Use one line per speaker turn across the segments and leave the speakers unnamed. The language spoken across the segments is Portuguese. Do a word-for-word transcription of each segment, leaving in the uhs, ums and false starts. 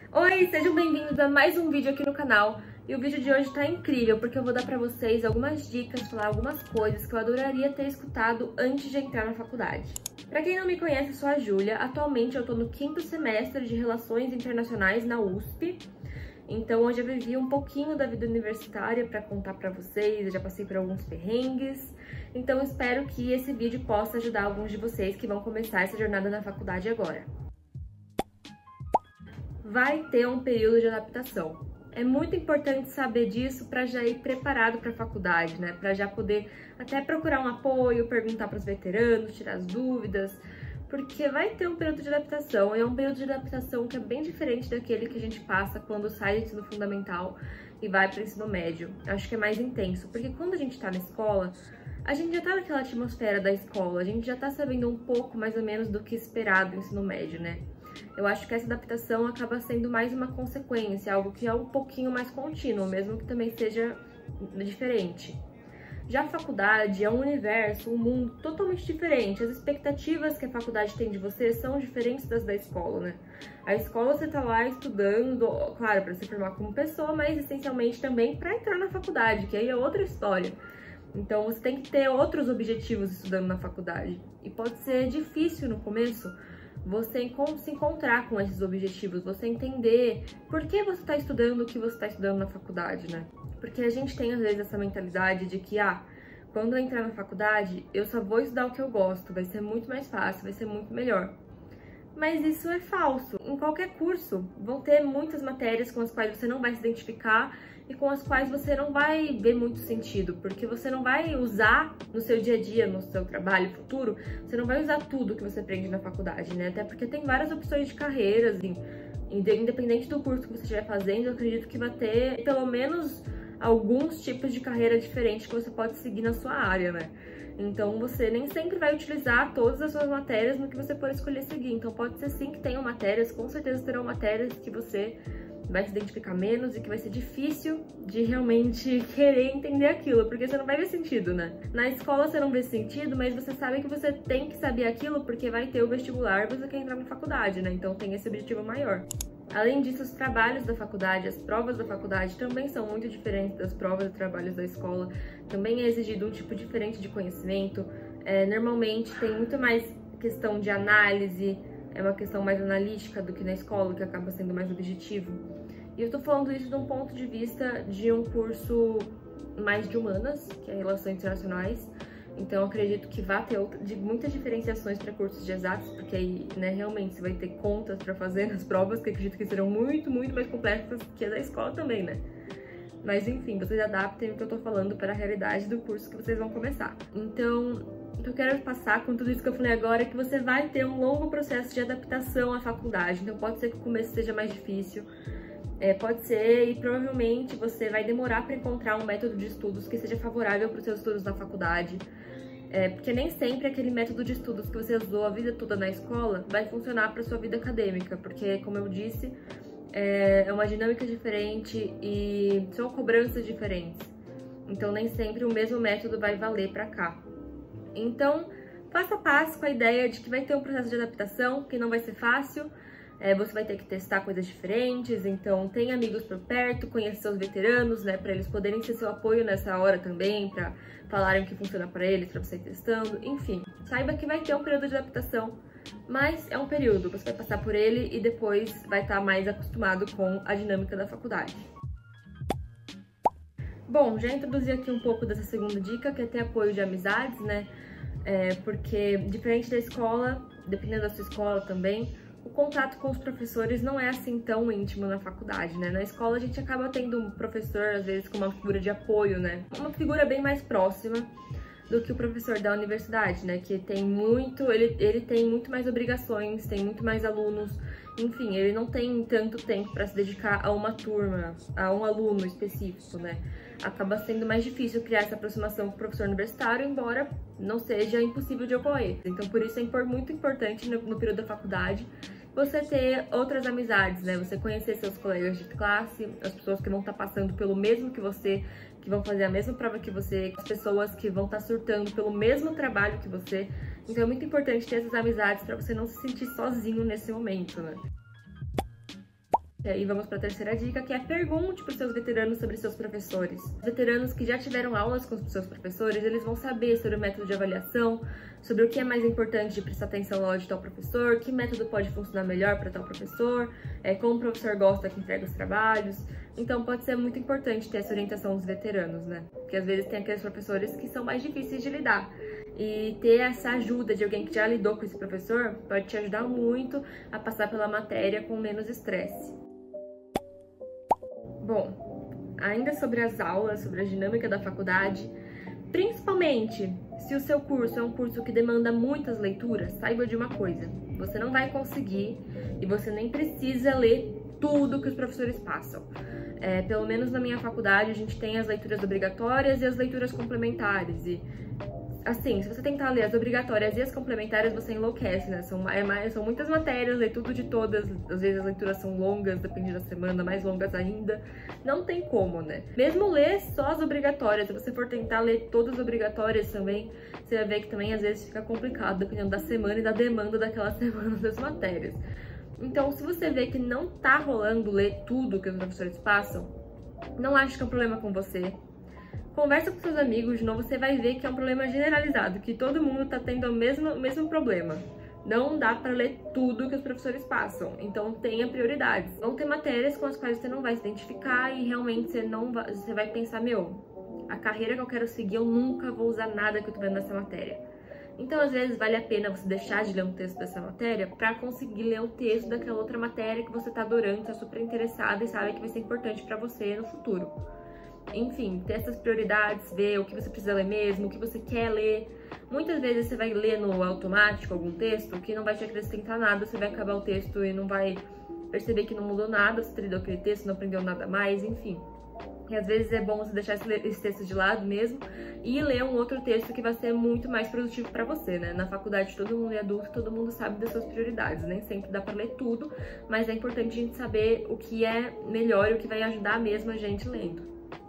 Oi, sejam bem-vindos a mais um vídeo aqui no canal. E o vídeo de hoje tá incrível porque eu vou dar pra vocês algumas dicas, falar algumas coisas que eu adoraria ter escutado antes de entrar na faculdade. Pra quem não me conhece, eu sou a Júlia. Atualmente eu tô no quinto semestre de Relações Internacionais na U S P. Então hoje eu vivi um pouquinho da vida universitária pra contar pra vocês, eu já passei por alguns perrengues. Então eu espero que esse vídeo possa ajudar alguns de vocês que vão começar essa jornada na faculdade agora. Vai ter um período de adaptação. É muito importante saber disso para já ir preparado para a faculdade, né? Para já poder até procurar um apoio, perguntar para os veteranos, tirar as dúvidas, porque vai ter um período de adaptação. E é um período de adaptação que é bem diferente daquele que a gente passa quando sai do ensino fundamental e vai para o ensino médio. Acho que é mais intenso, porque quando a gente está na escola, a gente já tá naquela atmosfera da escola, a gente já tá sabendo um pouco mais ou menos do que esperar do ensino médio, né? Eu acho que essa adaptação acaba sendo mais uma consequência, algo que é um pouquinho mais contínuo, mesmo que também seja diferente. Já a faculdade é um universo, um mundo totalmente diferente. As expectativas que a faculdade tem de você são diferentes das da escola, né? A escola você tá lá estudando, claro, para se formar como pessoa, mas essencialmente também para entrar na faculdade, que aí é outra história. Então você tem que ter outros objetivos estudando na faculdade. E pode ser difícil no começo você se encontrar com esses objetivos, você entender por que você está estudando o que você está estudando na faculdade, né? Porque a gente tem às vezes essa mentalidade de que, ah, quando eu entrar na faculdade, eu só vou estudar o que eu gosto, vai ser muito mais fácil, vai ser muito melhor. Mas isso é falso. Em qualquer curso, vão ter muitas matérias com as quais você não vai se identificar e com as quais você não vai ver muito sentido, porque você não vai usar no seu dia a dia, no seu trabalho futuro, você não vai usar tudo que você aprende na faculdade, né? Até porque tem várias opções de carreiras, assim, independente do curso que você estiver fazendo, eu acredito que vai ter pelo menos alguns tipos de carreira diferentes que você pode seguir na sua área, né? Então você nem sempre vai utilizar todas as suas matérias no que você for escolher seguir. Então pode ser sim que tenham matérias, com certeza terão matérias que você vai se identificar menos e que vai ser difícil de realmente querer entender aquilo, porque você não vai ver sentido, né? Na escola você não vê sentido, mas você sabe que você tem que saber aquilo porque vai ter o vestibular e você quer entrar na faculdade, né? Então tem esse objetivo maior. Além disso, os trabalhos da faculdade, as provas da faculdade também são muito diferentes das provas e trabalhos da escola. Também é exigido um tipo diferente de conhecimento. É, normalmente tem muito mais questão de análise, é uma questão mais analítica do que na escola, que acaba sendo mais objetivo. E eu tô falando isso de um ponto de vista de um curso mais de humanas, que é Relações Internacionais. Então, eu acredito que vai ter outra, de muitas diferenciações para cursos de exatos, porque aí, né, realmente você vai ter contas para fazer nas provas, que eu acredito que serão muito, muito mais complexas que a da escola também, né? Mas, enfim, vocês adaptem o que eu tô falando para a realidade do curso que vocês vão começar. Então, o que eu quero passar com tudo isso que eu falei agora é que você vai ter um longo processo de adaptação à faculdade. Então, pode ser que o começo seja mais difícil. É, pode ser, e provavelmente você vai demorar para encontrar um método de estudos que seja favorável para os seus estudos na faculdade. É, porque nem sempre aquele método de estudos que você usou a vida toda na escola vai funcionar para sua vida acadêmica, porque, como eu disse, é, é uma dinâmica diferente e são cobranças diferentes. Então, nem sempre o mesmo método vai valer para cá. Então, faça paz com a ideia de que vai ter um processo de adaptação, que não vai ser fácil. É, você vai ter que testar coisas diferentes, então tenha amigos por perto, conheça seus veteranos, né, para eles poderem ser seu apoio nessa hora também, para falarem o que funciona para eles, para você ir testando, enfim. Saiba que vai ter um período de adaptação, mas é um período, você vai passar por ele e depois vai estar mais acostumado com a dinâmica da faculdade. Bom, já introduzi aqui um pouco dessa segunda dica, que é ter apoio de amizades, né, é, porque diferente da escola, dependendo da sua escola também, o contato com os professores não é assim tão íntimo na faculdade, né? Na escola a gente acaba tendo um professor, às vezes, como uma figura de apoio, né? Uma figura bem mais próxima do que o professor da universidade, né? Que tem muito, ele, ele tem muito mais obrigações, tem muito mais alunos, enfim, ele não tem tanto tempo para se dedicar a uma turma, a um aluno específico, né? Acaba sendo mais difícil criar essa aproximação com o professor universitário, embora não seja impossível de ocorrer. Então, por isso é muito importante no, no período da faculdade você ter outras amizades, né? Você conhecer seus colegas de classe, as pessoas que vão estar passando pelo mesmo que você, que vão fazer a mesma prova que você, as pessoas que vão estar surtando pelo mesmo trabalho que você. Então é muito importante ter essas amizades para você não se sentir sozinho nesse momento, né? E aí vamos para a terceira dica, que é pergunte para os seus veteranos sobre seus professores. Os veteranos que já tiveram aulas com os seus professores, eles vão saber sobre o método de avaliação, sobre o que é mais importante de prestar atenção na aula de tal professor, que método pode funcionar melhor para tal professor, é, como o professor gosta que entrega os trabalhos. Então pode ser muito importante ter essa orientação dos veteranos, né? Porque às vezes tem aqueles professores que são mais difíceis de lidar. E ter essa ajuda de alguém que já lidou com esse professor pode te ajudar muito a passar pela matéria com menos estresse. Bom, ainda sobre as aulas, sobre a dinâmica da faculdade, principalmente se o seu curso é um curso que demanda muitas leituras, saiba de uma coisa: você não vai conseguir e você nem precisa ler tudo que os professores passam. É, pelo menos na minha faculdade a gente tem as leituras obrigatórias e as leituras complementares, e assim, se você tentar ler as obrigatórias e as complementares, você enlouquece, né? São, é mais, são muitas matérias, ler tudo de todas, às vezes as leituras são longas, depende da semana, mais longas ainda. Não tem como, né? Mesmo ler só as obrigatórias, se você for tentar ler todas as obrigatórias também, você vai ver que também às vezes fica complicado, dependendo da semana e da demanda daquela semana das matérias. Então, se você vê que não tá rolando ler tudo que os professores passam, não acho que é um problema com você. Conversa com seus amigos, de novo, você vai ver que é um problema generalizado, que todo mundo tá tendo o mesmo, o mesmo problema. Não dá para ler tudo que os professores passam, então tenha prioridades. Vão ter matérias com as quais você não vai se identificar e realmente você, não vai, você vai pensar, meu, a carreira que eu quero seguir, eu nunca vou usar nada que eu tô vendo nessa matéria. Então, às vezes, vale a pena você deixar de ler um texto dessa matéria para conseguir ler o texto daquela outra matéria que você tá adorando, tá super interessada e sabe que vai ser importante para você no futuro. Enfim, ter essas prioridades, ver o que você precisa ler mesmo, o que você quer ler. Muitas vezes você vai ler no automático algum texto que não vai te acrescentar nada, você vai acabar o texto e não vai perceber que não mudou nada, você leu aquele texto, não aprendeu nada mais, enfim. E às vezes é bom você deixar esse texto de lado mesmo e ler um outro texto que vai ser muito mais produtivo para você, né? Na faculdade todo mundo é adulto, todo mundo sabe das suas prioridades, nem sempre dá para ler tudo, mas é importante a gente saber o que é melhor e o que vai ajudar mesmo a gente lendo.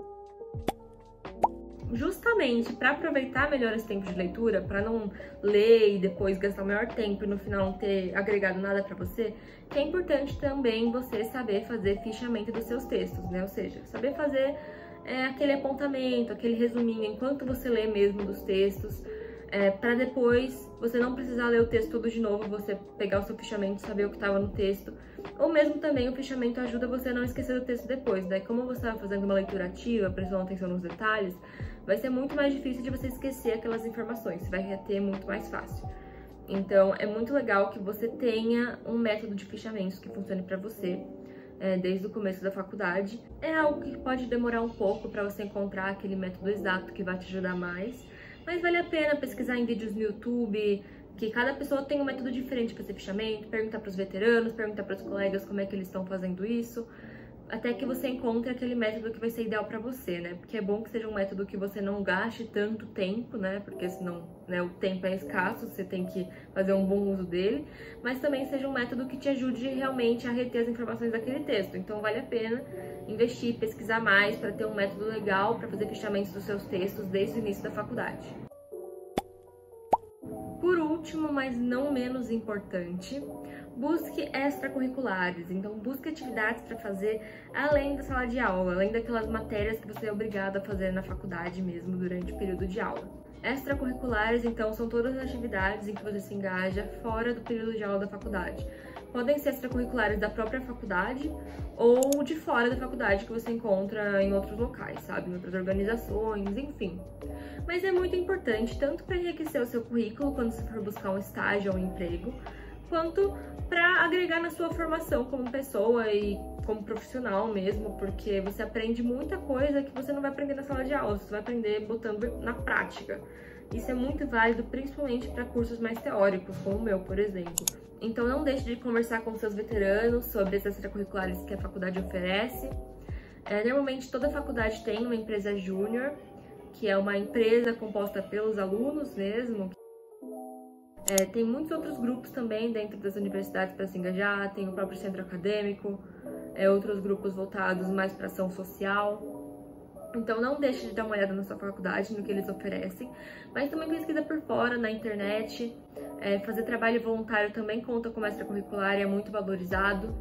Justamente para aproveitar melhor esse tempo de leitura, para não ler e depois gastar o maior tempo e no final não ter agregado nada para você, que é importante também você saber fazer fichamento dos seus textos, né? Ou seja, saber fazer é, aquele apontamento, aquele resuminho enquanto você lê mesmo dos textos, é, para depois você não precisar ler o texto todo de novo, você pegar o seu fichamento, saber o que estava no texto. Ou mesmo também o fichamento ajuda você a não esquecer do texto depois, né? Como você está fazendo uma leitura ativa, prestando atenção nos detalhes, vai ser muito mais difícil de você esquecer aquelas informações, você vai reter muito mais fácil. Então, é muito legal que você tenha um método de fichamentos que funcione para você é, desde o começo da faculdade. É algo que pode demorar um pouco para você encontrar aquele método exato que vai te ajudar mais, mas vale a pena pesquisar em vídeos no YouTube, que cada pessoa tem um método diferente para fazer fichamento, perguntar para os veteranos, perguntar para os colegas como é que eles estão fazendo isso, até que você encontre aquele método que vai ser ideal para você, né? Porque é bom que seja um método que você não gaste tanto tempo, né? Porque senão, né, o tempo é escasso, você tem que fazer um bom uso dele, mas também seja um método que te ajude realmente a reter as informações daquele texto. Então vale a pena investir, pesquisar mais para ter um método legal para fazer fichamentos dos seus textos desde o início da faculdade. Por último, mas não menos importante, busque extracurriculares. Então, busque atividades para fazer além da sala de aula, além daquelas matérias que você é obrigado a fazer na faculdade mesmo durante o período de aula. Extracurriculares, então, são todas as atividades em que você se engaja fora do período de aula da faculdade. Podem ser extracurriculares da própria faculdade ou de fora da faculdade que você encontra em outros locais, sabe? Em outras organizações, enfim. Mas é muito importante, tanto para enriquecer o seu currículo quando você for buscar um estágio ou um emprego, quanto para agregar na sua formação como pessoa e como profissional mesmo, porque você aprende muita coisa que você não vai aprender na sala de aula, você vai aprender botando na prática. Isso é muito válido, principalmente para cursos mais teóricos, como o meu, por exemplo. Então não deixe de conversar com seus veteranos sobre esses extracurriculares que a faculdade oferece. É, normalmente toda faculdade tem uma empresa júnior, que é uma empresa composta pelos alunos mesmo. É, tem muitos outros grupos também dentro das universidades para se engajar, tem o próprio centro acadêmico, é, outros grupos voltados mais para ação social. Então não deixe de dar uma olhada na sua faculdade, no que eles oferecem, mas também pesquisa por fora, na internet. É, fazer trabalho voluntário também conta como extracurricular e é muito valorizado.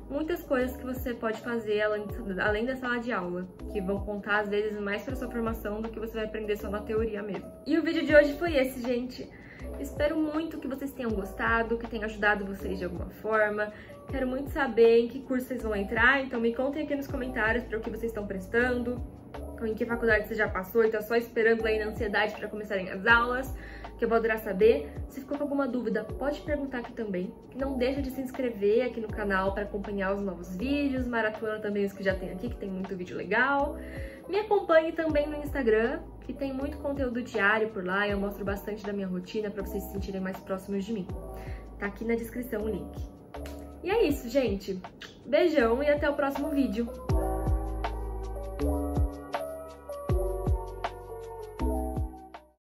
muitas coisas que você pode fazer além, além da sala de aula, que vão contar às vezes mais para sua formação do que você vai aprender só na teoria mesmo. E o vídeo de hoje foi esse, gente. Espero muito que vocês tenham gostado, que tenha ajudado vocês de alguma forma. Quero muito saber em que curso vocês vão entrar, então me contem aqui nos comentários para o que vocês estão prestando, ou em que faculdade você já passou e tá só esperando aí na ansiedade para começarem as aulas, que eu vou adorar saber. Se ficou com alguma dúvida, pode perguntar aqui também. Não deixa de se inscrever aqui no canal para acompanhar os novos vídeos, maratona também os que já tem aqui, que tem muito vídeo legal. Me acompanhe também no Instagram, que tem muito conteúdo diário por lá, eu mostro bastante da minha rotina para vocês se sentirem mais próximos de mim. Tá aqui na descrição o link. E é isso, gente. Beijão e até o próximo vídeo.